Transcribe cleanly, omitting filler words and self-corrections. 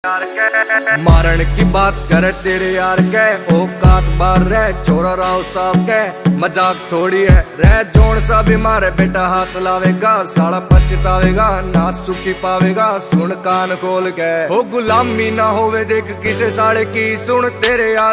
मारन की बात करे तेरे यार के औकात बार रह छोरा राव साहब के मजाक थोड़ी है रह जोन सा भी मारे बेटा हाथ लावेगा साला पछतावेगा ना सुखी पावेगा सुन कान खोल के हो गुलामी ना होवे देख किसे साले की सुन तेरे यार